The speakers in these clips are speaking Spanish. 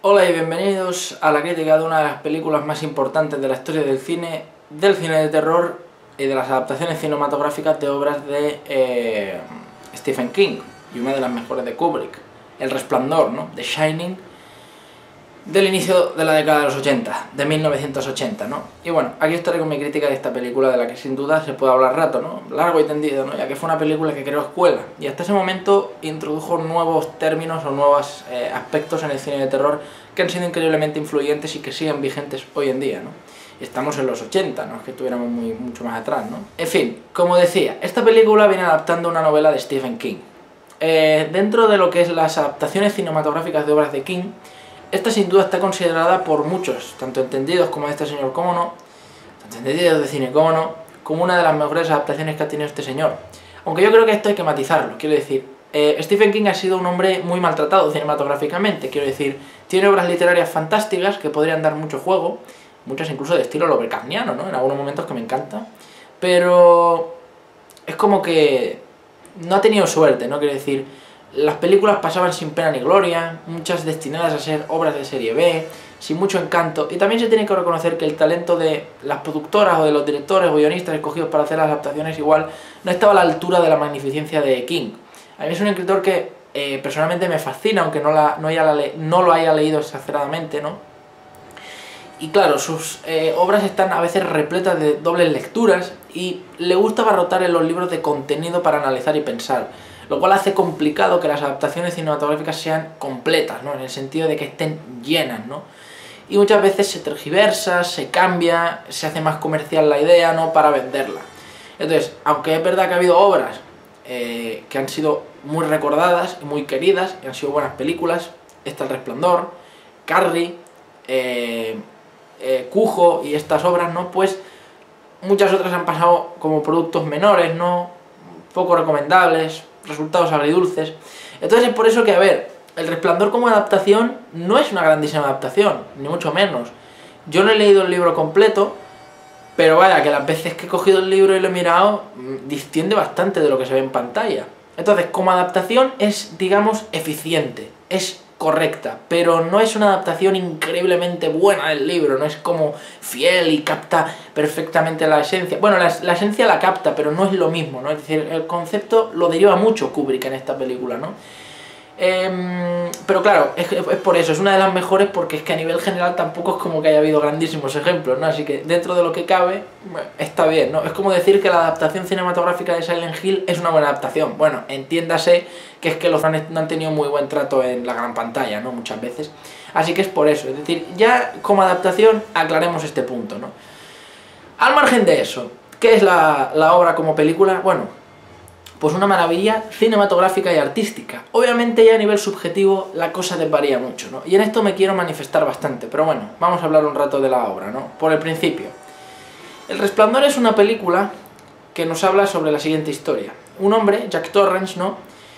Hola y bienvenidos a la crítica de una de las películas más importantes de la historia del cine de terror y de las adaptaciones cinematográficas de obras de Stephen King, y una de las mejores de Kubrick, El Resplandor, ¿no? The Shining, del inicio de la década de los 80, de 1980, ¿no? Y bueno, aquí estaré con mi crítica de esta película, de la que sin duda se puede hablar rato, ¿no? Largo y tendido, ¿no? Ya que fue una película que creó escuela, y hasta ese momento introdujo nuevos términos o nuevos aspectos en el cine de terror que han sido increíblemente influyentes y que siguen vigentes hoy en día, ¿no? Y estamos en los 80, no es que estuviéramos mucho más atrás, ¿no? En fin, como decía, esta película viene adaptando una novela de Stephen King. Dentro de lo que es las adaptaciones cinematográficas de obras de King, esta sin duda está considerada por muchos, tanto entendidos como de este señor como no, tanto entendidos de cine como no, como una de las mejores adaptaciones que ha tenido este señor. Aunque yo creo que esto hay que matizarlo, quiero decir, Stephen King ha sido un hombre muy maltratado cinematográficamente, quiero decir, tiene obras literarias fantásticas que podrían dar mucho juego, muchas incluso de estilo Lovecraftiano, ¿no? En algunos momentos que me encanta, pero es como que no ha tenido suerte, ¿no? Quiero decir, las películas pasaban sin pena ni gloria, muchas destinadas a ser obras de serie B, sin mucho encanto, y también se tiene que reconocer que el talento de las productoras o de los directores o guionistas escogidos para hacer las adaptaciones igual no estaba a la altura de la magnificencia de King. A mí es un escritor que personalmente me fascina, aunque no lo haya leído exageradamente, ¿no? Y claro, sus obras están a veces repletas de dobles lecturas y le gusta abarrotar en los libros de contenido para analizar y pensar, lo cual hace complicado que las adaptaciones cinematográficas sean completas, ¿no? En el sentido de que estén llenas, ¿no? Y muchas veces se tergiversa, se cambia, se hace más comercial la idea, ¿no? Para venderla. Entonces, aunque es verdad que ha habido obras que han sido muy recordadas y muy queridas, y han sido buenas películas, está El Resplandor, Carrie, Cujo y estas obras, ¿no? Pues muchas otras han pasado como productos menores, ¿no? Poco recomendables, resultados agridulces. Entonces es por eso que, a ver, El Resplandor como adaptación no es una grandísima adaptación, ni mucho menos. Yo no he leído el libro completo, pero vaya, que las veces que he cogido el libro y lo he mirado, distiende bastante de lo que se ve en pantalla. Entonces, como adaptación es, digamos, eficiente, es correcta, pero no es una adaptación increíblemente buena del libro, no es como fiel y capta perfectamente la esencia. Bueno, la esencia la capta, pero no es lo mismo, ¿no? Es decir, el concepto lo deriva mucho Kubrick en esta película, ¿no? Pero claro, es por eso, es una de las mejores porque es que a nivel general tampoco es como que haya habido grandísimos ejemplos, ¿no? Así que dentro de lo que cabe, está bien, ¿no? Es como decir que la adaptación cinematográfica de Silent Hill es una buena adaptación. Bueno, entiéndase que es que los fans no han tenido muy buen trato en la gran pantalla, ¿no? Muchas veces. Así que es por eso, es decir, ya como adaptación aclaremos este punto, ¿no? Al margen de eso, ¿qué es la obra como película? Bueno, pues una maravilla cinematográfica y artística. Obviamente ya a nivel subjetivo la cosa varía mucho, ¿no? Y en esto me quiero manifestar bastante, pero bueno, vamos a hablar un rato de la obra, ¿no? Por el principio. El Resplandor es una película que nos habla sobre la siguiente historia. Un hombre, Jack Torrance, ¿no?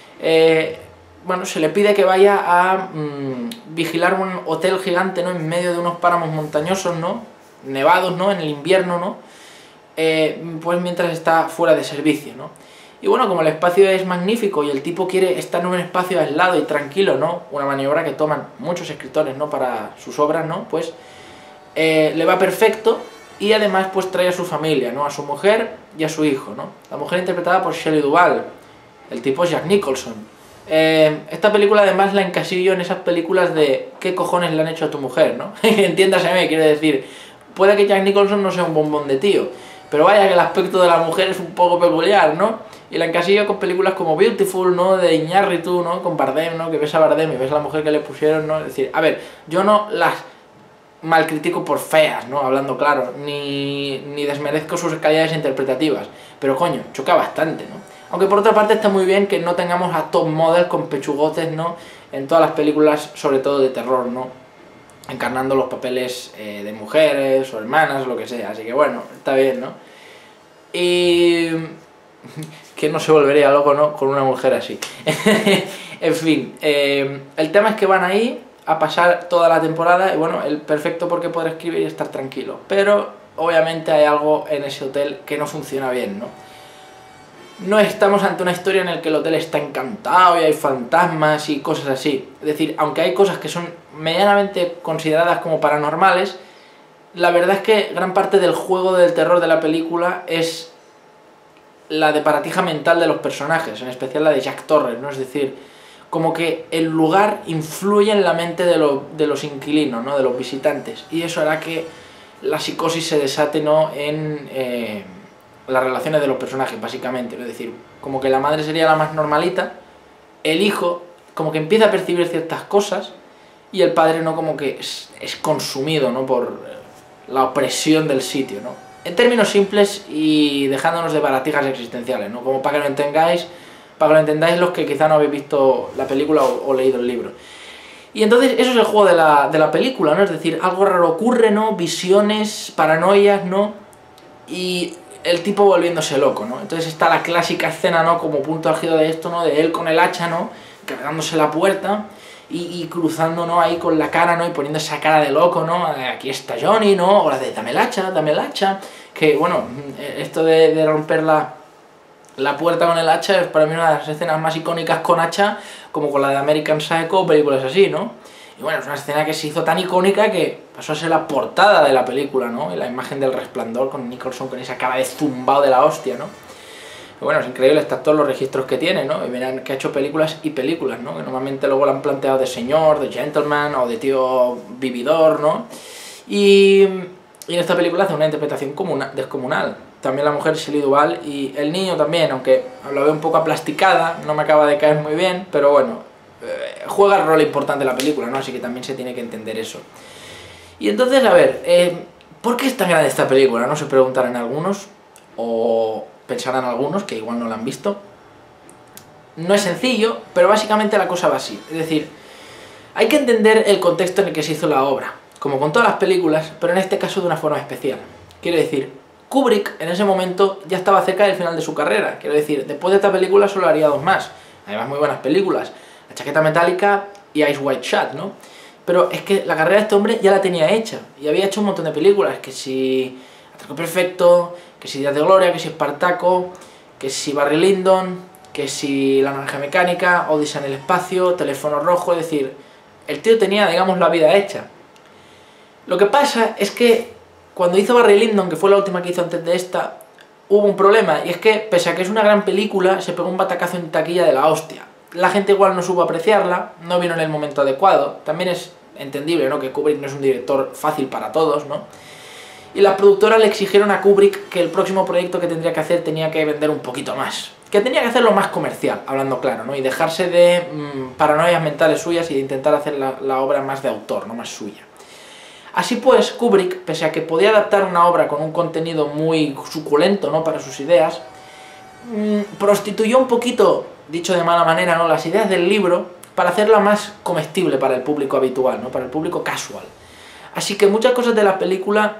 Bueno, se le pide que vaya a vigilar un hotel gigante, ¿no? En medio de unos páramos montañosos, ¿no? Nevados, ¿no? En el invierno, ¿no? Pues mientras está fuera de servicio, ¿no? Y bueno, como el espacio es magnífico y el tipo quiere estar en un espacio aislado y tranquilo, ¿no? Una maniobra que toman muchos escritores, ¿no? Para sus obras, ¿no? Pues le va perfecto y además pues trae a su familia, ¿no? A su mujer y a su hijo, ¿no? La mujer interpretada por Shelley Duvall, el tipo es Jack Nicholson. Esta película además la encasillo en esas películas de ¿qué cojones le han hecho a tu mujer?, ¿no? Entiéndaseme, quiero decir, puede que Jack Nicholson no sea un bombón de tío, pero vaya que el aspecto de la mujer es un poco peculiar, ¿no? Y la encasillo con películas como Beautiful, ¿no? De Iñárritu, ¿no? Con Bardem, ¿no? Que ves a Bardem y ves a la mujer que le pusieron, ¿no? Es decir, a ver, yo no las malcritico por feas, ¿no? Hablando claro, ni desmerezco sus calidades interpretativas, pero coño, choca bastante, ¿no? Aunque por otra parte está muy bien que no tengamos a top model con pechugotes, ¿no? En todas las películas, sobre todo de terror, ¿no? Encarnando los papeles de mujeres o hermanas o lo que sea, así que bueno, está bien, ¿no? Y que no se volvería loco, ¿no? Con una mujer así. En fin, el tema es que van ahí a pasar toda la temporada y bueno, el perfecto porque poder escribir y estar tranquilo, pero obviamente hay algo en ese hotel que no funciona bien, ¿no? no estamos ante una historia en la que el hotel está encantado y hay fantasmas y cosas así. Es decir, aunque hay cosas que son medianamente consideradas como paranormales, la verdad es que gran parte del juego del terror de la película es la de paratija mental de los personajes, en especial la de Jack Torrance, ¿no? Es decir, como que el lugar influye en la mente de los inquilinos, ¿no? De los visitantes, y eso hará que la psicosis se desate, ¿no? En las relaciones de los personajes, básicamente. Es decir, como que la madre sería la más normalita, el hijo como que empieza a percibir ciertas cosas, y el padre, ¿no? Como que es consumido, ¿no? Por la opresión del sitio, ¿no? En términos simples y dejándonos de baratijas existenciales, ¿no? Como para que lo entendáis los que quizá no habéis visto la película o leído el libro. Y entonces eso es el juego de la película, ¿no? Es decir, algo raro ocurre, ¿no? Visiones, paranoias, ¿no? Y el tipo volviéndose loco, ¿no? Entonces está la clásica escena, ¿no? Como punto álgido de esto, ¿no? De él con el hacha, ¿no? Cargándose la puerta y cruzando, ¿no? Ahí con la cara, ¿no? Y poniendo esa cara de loco, ¿no? Aquí está Johnny, ¿no? O la de dame el hacha. Que, bueno, esto de romper la puerta con el hacha es para mí una de las escenas más icónicas con hacha, como con la de American Psycho o películas así, ¿no? Y bueno, es una escena que se hizo tan icónica que pasó a ser la portada de la película, ¿no? Y la imagen del Resplandor con Nicholson con esa cara de zumbao de la hostia, ¿no? Y bueno, es increíble, están todos los registros que tiene, ¿no? Y verán que ha hecho películas y películas, ¿no? Que normalmente luego la han planteado de señor, de gentleman o de tío vividor, ¿no? Y en esta película hace una interpretación descomunal. También la mujer Shelley Duvall y el niño también, aunque la veo un poco aplasticada, no me acaba de caer muy bien, pero bueno, juega el rol importante de la película, ¿no? Así que también se tiene que entender eso. Y entonces, a ver, ¿por qué es tan grande esta película? No se preguntarán algunos, o pensarán algunos, que igual no la han visto. No es sencillo, pero básicamente la cosa va así. Es decir, hay que entender el contexto en el que se hizo la obra, como con todas las películas, pero en este caso de una forma especial. Quiero decir, Kubrick en ese momento ya estaba cerca del final de su carrera. Quiero decir, después de esta película solo haría dos más. Además muy buenas películas, La chaqueta metálica y Eyes Wide Shut, ¿no? Pero es que la carrera de este hombre ya la tenía hecha, y había hecho un montón de películas, que si Atraco Perfecto, que si Días de Gloria, que si Espartaco, que si Barry Lyndon, que si La Naranja Mecánica, Odisea en el Espacio, Teléfono Rojo. Es decir, el tío tenía, digamos, la vida hecha. Lo que pasa es que cuando hizo Barry Lyndon, que fue la última que hizo antes de esta, hubo un problema, y es que, pese a que es una gran película, se pegó un batacazo en taquilla de la hostia. La gente igual no supo apreciarla, no vino en el momento adecuado. También es entendible, ¿no?, que Kubrick no es un director fácil para todos, ¿no? Y las productoras le exigieron a Kubrick que el próximo proyecto que tendría que hacer tenía que vender un poquito más, que tenía que hacerlo más comercial, hablando claro, ¿no? Y dejarse de paranoias mentales suyas y de intentar hacer la obra más de autor, no más suya. Así pues, Kubrick, pese a que podía adaptar una obra con un contenido muy suculento, ¿no?, para sus ideas, prostituyó un poquito, dicho de mala manera, ¿no?, las ideas del libro para hacerla más comestible para el público habitual, ¿no?, para el público casual. Así que muchas cosas de la película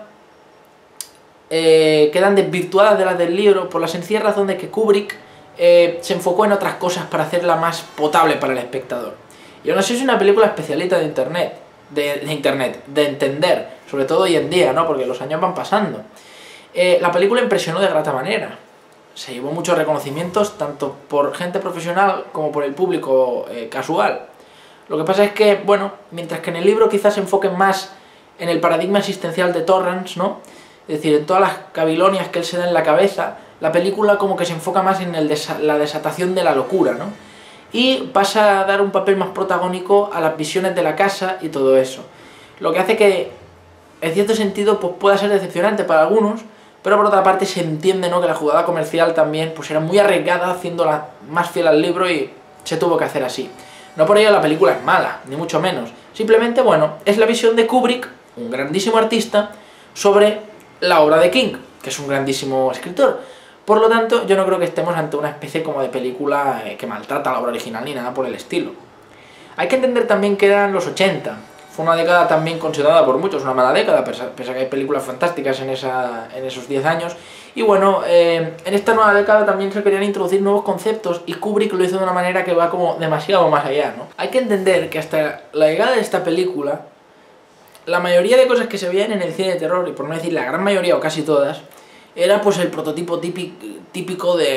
quedan desvirtuadas de las del libro por la sencilla razón de que Kubrick se enfocó en otras cosas para hacerla más potable para el espectador. Y aún así es una película especialita de internet, de entender, sobre todo hoy en día, ¿no?, porque los años van pasando. La película impresionó de grata manera. Se llevó muchos reconocimientos, tanto por gente profesional como por el público casual. Lo que pasa es que, bueno, mientras que en el libro quizás se enfoquen más en el paradigma existencial de Torrance, ¿no?, es decir, en todas las cabilonias que él se da en la cabeza, la película como que se enfoca más en la desatación de la locura, ¿no? Y pasa a dar un papel más protagónico a las visiones de la casa y todo eso. Lo que hace que, en cierto sentido, pues pueda ser decepcionante para algunos, pero por otra parte se entiende, ¿no?, que la jugada comercial también pues era muy arriesgada, haciéndola más fiel al libro, y se tuvo que hacer así. No por ello la película es mala, ni mucho menos. Simplemente, bueno, es la visión de Kubrick, un grandísimo artista, sobre la obra de King, que es un grandísimo escritor. Por lo tanto, yo no creo que estemos ante una especie como de película que maltrata la obra original ni nada por el estilo. Hay que entender también que eran los 80. Fue una década también considerada por muchos una mala década, pese a que hay películas fantásticas en esos 10 años. Y bueno, en esta nueva década también se querían introducir nuevos conceptos, y Kubrick lo hizo de una manera que va como demasiado más allá, ¿no? Hay que entender que hasta la llegada de esta película, la mayoría de cosas que se veían en el cine de terror, y por no decir la gran mayoría o casi todas, era pues el prototipo típico de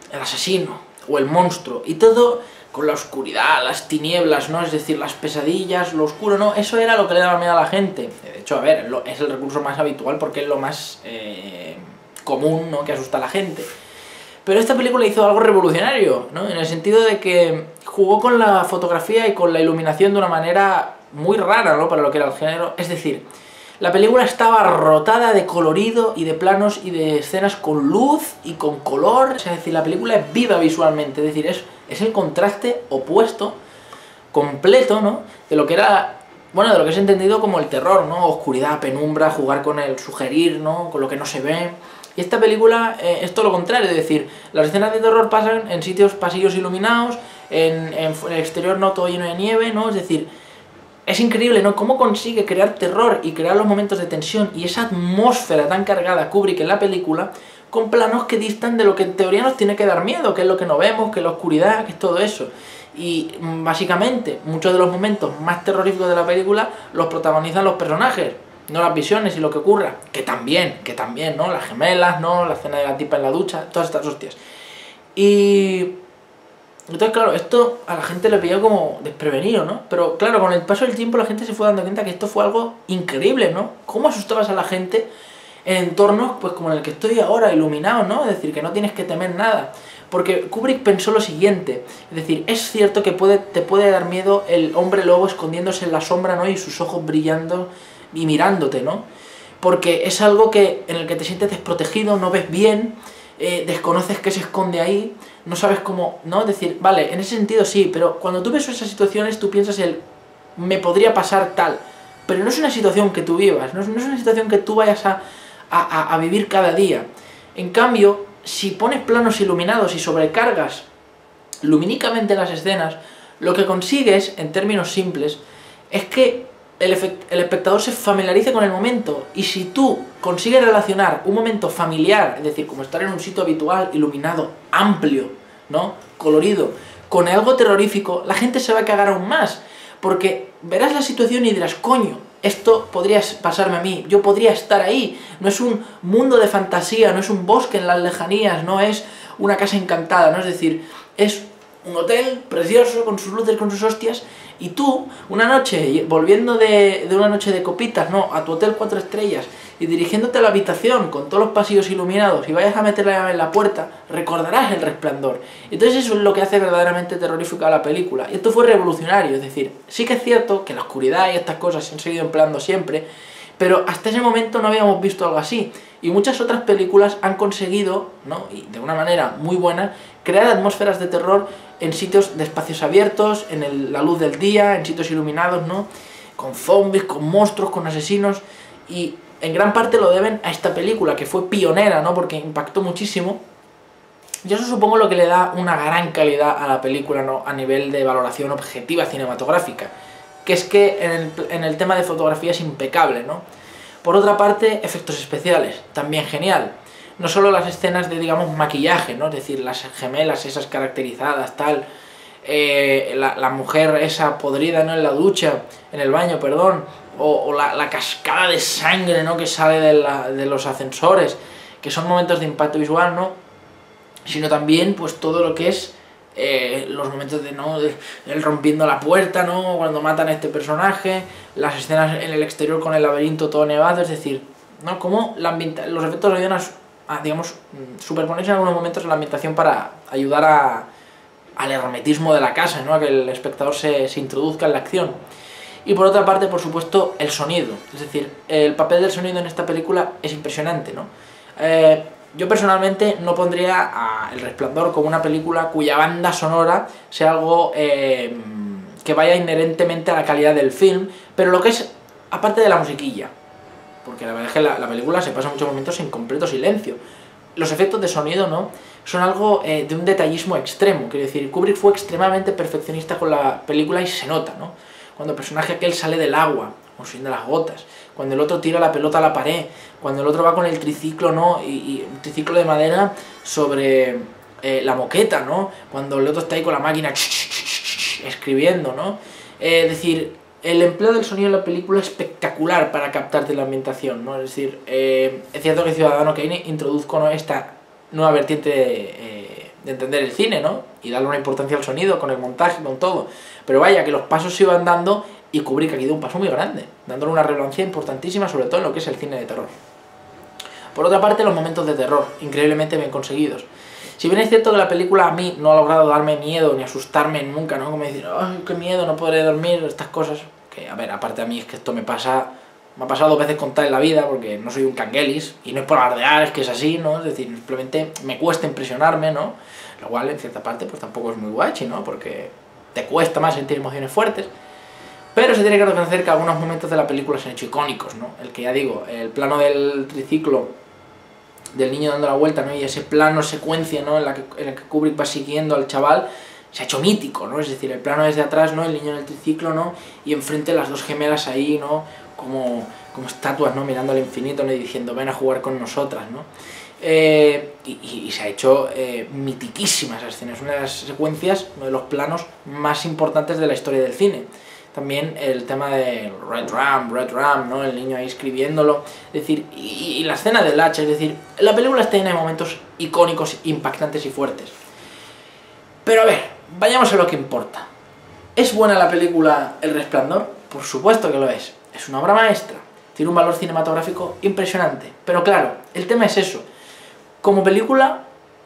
el asesino o el monstruo, y todo con la oscuridad, las tinieblas, ¿no? Es decir, las pesadillas, lo oscuro, ¿no? Eso era lo que le daba miedo a la gente. De hecho, a ver, es el recurso más habitual porque es lo más común, ¿no? Que asusta a la gente. Pero esta película hizo algo revolucionario, ¿no? En el sentido de que jugó con la fotografía y con la iluminación de una manera muy rara, ¿no? Para lo que era el género. Es decir, la película estaba rotada de colorido y de planos y de escenas con luz y con color. Es decir, la película es viva visualmente. Es decir, es el contraste opuesto, completo, ¿no? De lo que era, bueno, de lo que es entendido como el terror, ¿no? Oscuridad, penumbra, jugar con el sugerir, ¿no? Con lo que no se ve. Y esta película es todo lo contrario, es decir, las escenas de terror pasan en sitios, pasillos iluminados, en el exterior no todo lleno de nieve, ¿no? Es decir, es increíble, ¿no? Cómo consigue crear terror y crear los momentos de tensión y esa atmósfera tan cargada Kubrick en la película, con planos que distan de lo que en teoría nos tiene que dar miedo, que es lo que no vemos, que es la oscuridad, que es todo eso. Y básicamente, muchos de los momentos más terroríficos de la película los protagonizan los personajes, no las visiones y lo que ocurra, que también, ¿no? Las gemelas, ¿no? La escena de la tipa en la ducha, todas estas hostias. Y entonces, claro, esto a la gente le pilló como desprevenido, ¿no? Pero claro, con el paso del tiempo la gente se fue dando cuenta que esto fue algo increíble, ¿no? ¿Cómo asustabas a la gente en entornos, pues como en el que estoy ahora, iluminado, ¿no? Es decir, que no tienes que temer nada. Porque Kubrick pensó lo siguiente, es decir, es cierto que te puede dar miedo el hombre lobo escondiéndose en la sombra, ¿no? Y sus ojos brillando y mirándote, ¿no? Porque es algo en el que te sientes desprotegido, no ves bien, desconoces qué se esconde ahí, no sabes cómo, ¿no? Es decir, vale, en ese sentido sí, pero cuando tú ves esas situaciones tú piensas me podría pasar tal, pero no es una situación que tú vivas, no es una situación que tú vayas a vivir cada día. En cambio, si pones planos iluminados y sobrecargas lumínicamente las escenas, lo que consigues, en términos simples, es que el espectador se familiarice con el momento, y si tú consigues relacionar un momento familiar, es decir, como estar en un sitio habitual, iluminado, amplio, ¿no? Colorido, con algo terrorífico, la gente se va a cagar aún más, porque verás la situación y dirás, coño, esto podría pasarme a mí, yo podría estar ahí, no es un mundo de fantasía, no es un bosque en las lejanías, no es una casa encantada, ¿no? Es decir, es un hotel precioso, con sus luces, con sus hostias, y tú, una noche, volviendo de una noche de copitas, ¿no? A tu hotel 4 estrellas, y dirigiéndote a la habitación con todos los pasillos iluminados, y vayas a meter la llave en la puerta, recordarás El Resplandor. Entonces eso es lo que hace verdaderamente terrorífica la película, y esto fue revolucionario, es decir, sí que es cierto que la oscuridad y estas cosas se han seguido empleando siempre, pero hasta ese momento no habíamos visto algo así, y muchas otras películas han conseguido, ¿no? Y de una manera muy buena, crear atmósferas de terror en sitios de espacios abiertos, en la luz del día, en sitios iluminados, ¿no? Con zombies, con monstruos, con asesinos, y en gran parte lo deben a esta película, que fue pionera, ¿no? Porque impactó muchísimo. Y eso supongo lo que le da una gran calidad a la película, ¿no? A nivel de valoración objetiva cinematográfica, que es que en el tema de fotografía es impecable, ¿no? Por otra parte, efectos especiales, también genial. No solo las escenas de, digamos, maquillaje, ¿no? Es decir, las gemelas esas caracterizadas, tal, la mujer esa podrida, ¿no? En la ducha, en el baño, perdón, o la cascada de sangre, ¿no? Que sale de los ascensores, que son momentos de impacto visual, ¿no? Sino también, pues, todo lo que es los momentos de, ¿no? Él rompiendo la puerta, ¿no? Cuando matan a este personaje, las escenas en el exterior con el laberinto todo nevado, es decir, ¿no? Como los efectos ayudan a, digamos, superponerse en algunos momentos en la ambientación para ayudar al hermetismo de la casa, ¿no? A que el espectador se introduzca en la acción. Y por otra parte, por supuesto, el sonido, es decir, el papel del sonido en esta película es impresionante, ¿no? Yo personalmente no pondría a El Resplandor como una película cuya banda sonora sea algo que vaya inherentemente a la calidad del film, pero lo que es, aparte de la musiquilla, porque la verdad es que la película se pasa muchos momentos en completo silencio. Los efectos de sonido, ¿no? Son algo de un detallismo extremo, quiero decir, Kubrick fue extremadamente perfeccionista con la película y se nota, ¿no? Cuando el personaje aquel sale del agua, subiendo las gotas, cuando el otro tira la pelota a la pared, cuando el otro va con el triciclo, ¿no? Y un triciclo de madera sobre la moqueta, ¿no? Cuando el otro está ahí con la máquina escribiendo, ¿no? Es decir, el empleo del sonido en la película es espectacular para captarte la ambientación, ¿no? Es decir, es cierto que Ciudadano Kane introduzco, ¿no? Esta nueva vertiente de entender el cine, ¿no? Y darle una importancia al sonido, con el montaje, con todo. Pero vaya, que los pasos se iban dando y Kubrick aquí dio un paso muy grande, dándole una relevancia importantísima, sobre todo en lo que es el cine de terror. Por otra parte, los momentos de terror, increíblemente bien conseguidos. Si bien es cierto que la película a mí no ha logrado darme miedo ni asustarme nunca, ¿no? Como decir, ¡ay, qué miedo, no podré dormir! Estas cosas. Que, a ver, aparte a mí es que esto me ha pasado 2 veces contar en la vida, porque no soy un canguelis, y no es por alardear, es que es así, ¿no? Es decir, simplemente me cuesta impresionarme, ¿no? Lo cual, en cierta parte, pues tampoco es muy guachi, ¿no? Porque te cuesta más sentir emociones fuertes. Pero se tiene que reconocer que algunos momentos de la película se han hecho icónicos, ¿no? El que ya digo, el plano del triciclo del niño dando la vuelta, ¿no? Y ese plano secuencia, ¿no? en la que Kubrick va siguiendo al chaval, se ha hecho mítico, ¿no? Es decir, el plano desde atrás, ¿no? El niño en el triciclo, ¿no? Y enfrente las dos gemelas ahí, ¿no? Como estatuas, ¿no? Mirando al infinito, ¿no? Y diciendo, ven a jugar con nosotras, ¿no? Y se ha hecho mitiquísima esa escena. Es una de las secuencias, uno de los planos más importantes de la historia del cine. También el tema de Red Ram, ¿no? El niño ahí escribiéndolo. Es decir, y la escena del hacha, es decir, la película está llena de momentos icónicos, impactantes y fuertes. Pero a ver, vayamos a lo que importa. ¿Es buena la película El Resplandor? Por supuesto que lo es. Es una obra maestra. Tiene un valor cinematográfico impresionante. Pero claro, el tema es eso. Como película,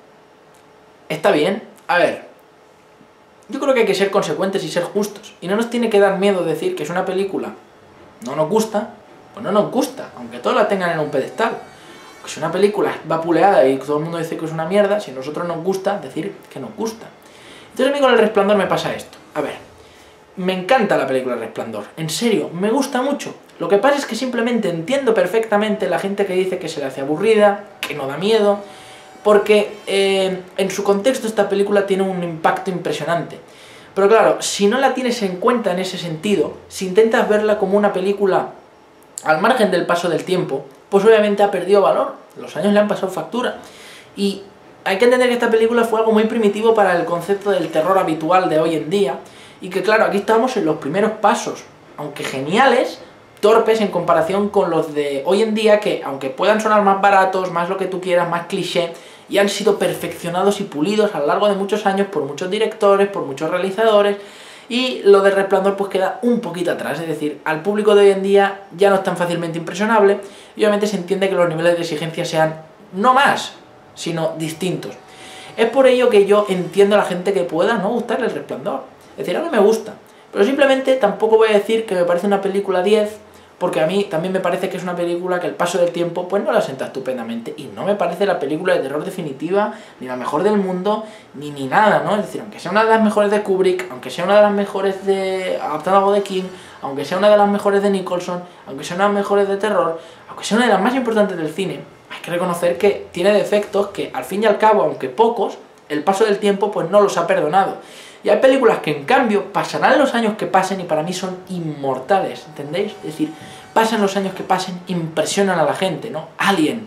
está bien. A ver, yo creo que hay que ser consecuentes y ser justos. Y no nos tiene que dar miedo decir que es una película no nos gusta, pues no nos gusta, aunque todos la tengan en un pedestal. Que si una película es vapuleada y todo el mundo dice que es una mierda, si a nosotros nos gusta, decir que nos gusta. Entonces a mí con El Resplandor me pasa esto. A ver, me encanta la película El Resplandor. En serio, me gusta mucho. Lo que pasa es que simplemente entiendo perfectamente la gente que dice que se le hace aburrida, que no da miedo, porque en su contexto esta película tiene un impacto impresionante. Pero claro, si no la tienes en cuenta en ese sentido, si intentas verla como una película al margen del paso del tiempo, pues obviamente ha perdido valor. Los años le han pasado factura. Y hay que entender que esta película fue algo muy primitivo para el concepto del terror habitual de hoy en día, y que claro, aquí estamos en los primeros pasos, aunque geniales, torpes en comparación con los de hoy en día, que aunque puedan sonar más baratos, más lo que tú quieras, más cliché, y han sido perfeccionados y pulidos a lo largo de muchos años por muchos directores, por muchos realizadores, y lo de Resplandor pues queda un poquito atrás, es decir, al público de hoy en día ya no es tan fácilmente impresionable, y obviamente se entiende que los niveles de exigencia sean no más, sino distintos. Es por ello que yo entiendo a la gente que pueda no gustarle El Resplandor, es decir, a mí me gusta, pero simplemente tampoco voy a decir que me parece una película 10, porque a mí también me parece que es una película que el paso del tiempo pues no la sienta estupendamente, y no me parece la película de terror definitiva, ni la mejor del mundo, ni nada, ¿no? Es decir, aunque sea una de las mejores de Kubrick, aunque sea una de las mejores de adaptada a algo de King, aunque sea una de las mejores de Nicholson, aunque sea una de las mejores de terror, aunque sea una de las más importantes del cine, hay que reconocer que tiene defectos que al fin y al cabo, aunque pocos, el paso del tiempo pues no los ha perdonado. Y hay películas que en cambio pasarán los años que pasen y para mí son inmortales, ¿entendéis? Es decir, pasan los años que pasen, impresionan a la gente, ¿no? Alien,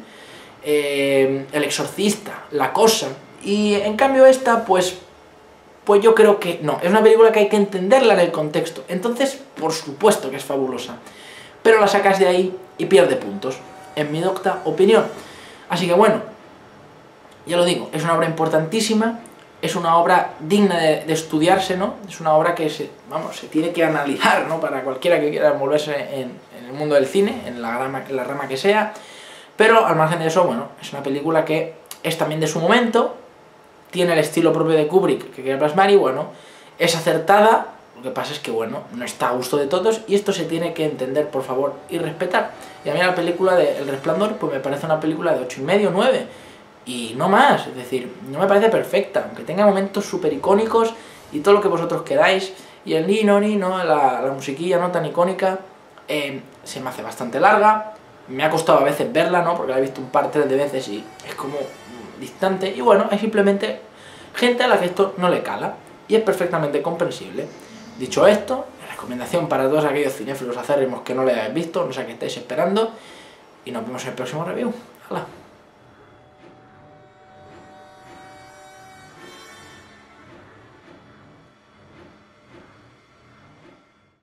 El Exorcista, La Cosa, y en cambio esta, pues yo creo que no, es una película que hay que entenderla en el contexto, entonces por supuesto que es fabulosa, pero la sacas de ahí y pierde puntos, en mi docta opinión. Así que bueno, ya lo digo, es una obra importantísima, es una obra digna de estudiarse, ¿no? Es una obra que se tiene que analizar, ¿no? Para cualquiera que quiera envolverse en el mundo del cine, en la rama que sea, pero al margen de eso, bueno, es una película que es también de su momento, tiene el estilo propio de Kubrick que quiere plasmar y bueno, es acertada, lo que pasa es que bueno, no está a gusto de todos y esto se tiene que entender, por favor, y respetar. Y a mí la película de El Resplandor, pues me parece una película de 8,5, 9, y no más, es decir, no me parece perfecta, aunque tenga momentos súper icónicos y todo lo que vosotros queráis, y el ni no, la musiquilla no tan icónica, se me hace bastante larga, me ha costado a veces verla, ¿no? Porque la he visto un par, 3 de veces y es como distante, y bueno, hay simplemente gente a la que esto no le cala, y es perfectamente comprensible. Dicho esto, recomendación para todos aquellos cinéfilos acérrimos que no le hayáis visto, no sé qué estáis esperando, y nos vemos en el próximo review. ¡Hala!